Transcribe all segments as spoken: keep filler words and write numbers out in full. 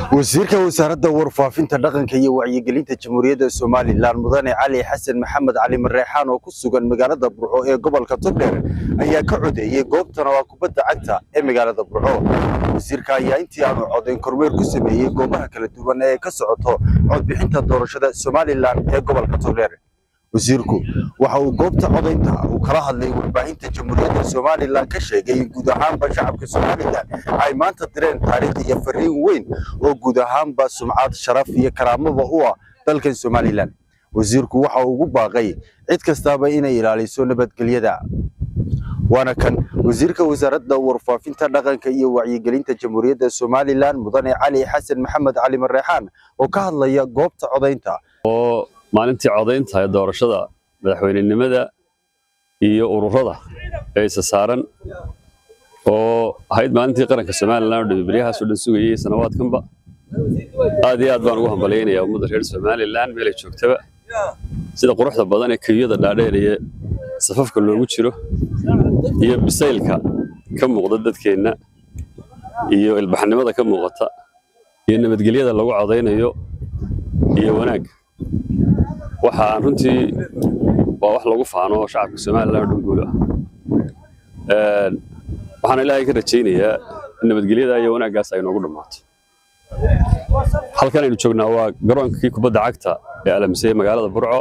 wasiirka wasaaradda warfaafinta dhaqanka iyo wacyigelinta Jamhuuriyadda Soomaaliland Mudane Cali Xasan Maxamed Cali Marreexaan oo ku sugan magaalada Burco ee gobolka Togdheer ayaa ka codeeyay goobtan oo kubadda cagta ee magaalada Burco. wasiirka ayaa intii aanu codeyn kormeer ku sameeyay goobaha kala duwan ee ka socoto codbixinta doorashada Soomaaliland ee gobolka Togdheer. wasiirku waxa uu goobta codeynta uu kala hadlay warbaahinta Jamhuuriyadda Soomaaliland ka sheegay in guud ahaanba shacabka Soomaaliland ay maanta direen taariikh iyo fariin weyn oo guud ahaanba sumcad sharaf iyo karaamaba u ah dalka Soomaaliland. wasiirku waxa uu ugu baaqay cid kastaba inay ilaaliso nabadgelyada. waana kan wasiirka wasaaradda warfaafinta dhaqanka iyo wacyigelinta Jamhuuriyadda Soomaaliland Mudane Cali Xasan Maxamed Cali Marreexaan oo ka hadlaya goobta codeynta oo maalintii codeynta ee doorashada madaxweynenimada iyo ururada ay saaran oo ahayd maalintii qaranka Soomaaliland oo bariyahaas oo dhan sugayay sanawaadkanba aad iyo aad baan ugu hambaleynayaa ummadda reer Soomaaliland meel ay joogtaba sida quruxda badan ee kiyada dhaadheer ee safafka loogu jiro iyo bisaylka ka muuqda dadkeena iyo ilbaxnimada ka muuqata iyo nabadgelyada lagu codeynayo iyo wanaag waxaan runtii waa wax lagu faano shacabka Soomaaliland oo guul ah ee waxaan Ilaahay ka rajaynayaa in nabadgelyada iyo wanaaggaas ay noogu dhamaato. halkan aynu joognaa waa garoonkii kubadda cagta ee Alamsey magaalada Burco.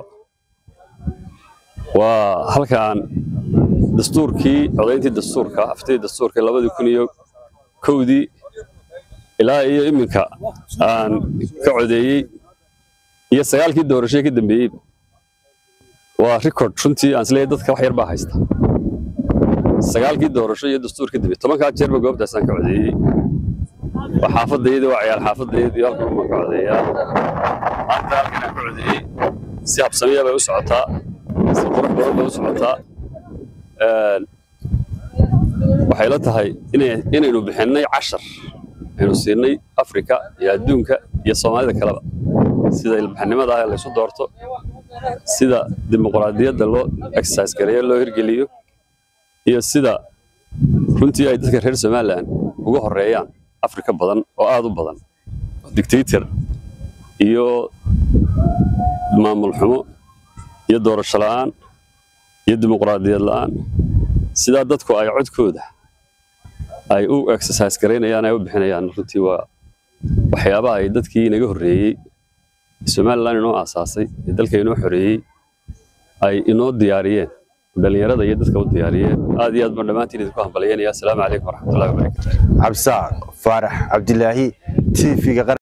waa halkan dastuurkii codeyntii dastuurka aftii dastuurka labada kun iyo kowdii ilaa iyo iminka aan ka codeeyay iyo sagaalkii doorasho ka dambeeyay waa record runtii aan isleeyahay dadka wax yar baa haysta. sagaalkii doorasho iyo dastuurka dambeeyay tobanka jeer ba goobtaas aan ka codeeyay waa xaafadayda waa ciyaar xaafadayda iyo halkan ma ka codeeyaa maanta halkan aan ka codeeyay si habsamiya bay u socotaa si qurux badan bay u socotaa ee waxay la tahay inay inaynu bixinay cashar inuu siinay Afrika iyo adduunka iyo Soomaalida kalaba sida ilbaxnimada la isu doorto sida dimuqraadiyadda loo exercise gareeyo loo hirgeliyo iyo sida runtii ay dadka reer Soomaaliland ugu horeeyaan Afrika badan oo aad u badan dictator iyo maamul xumo iyo doorasho la'aan iyo dimuqraadiyad la'aan sida dadku ay codkooda ay u exercise gareynayaan ay u bixinayaan runtii waa waxyaabaha ay dadkii inaga horeeyay Soomaaliland inoo aasaasay dalka inoo xoreeyay ay inoo diyaariyeen dhalinyarada iyo dadka u diyaariyeen aad iyo aad baan dhamaantiin idinku hambalyeynaya. Assalaamu calaykum waraxmatullaahi wabarakaatuh. Cabsaaq Faarax Cabdilaahi T V